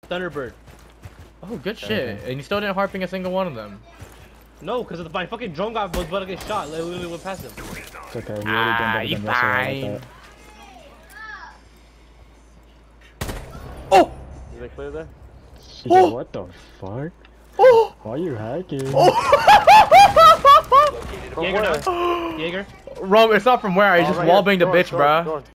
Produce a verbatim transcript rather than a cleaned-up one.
Thunderbird. Oh, good shit. Okay. And you still didn't harping a single one of them. No, because my fucking drone guy was about to get shot. Like, literally went past him. It's okay. He Ah, you fine. Like oh! Did I clear that? Oh! What the fuck? Oh! Why are you hacking? Oh! Jaeger, no? Jaeger? Rom, it's not from where. I Oh, just right wallbanged a door, bitch, door, bruh. door.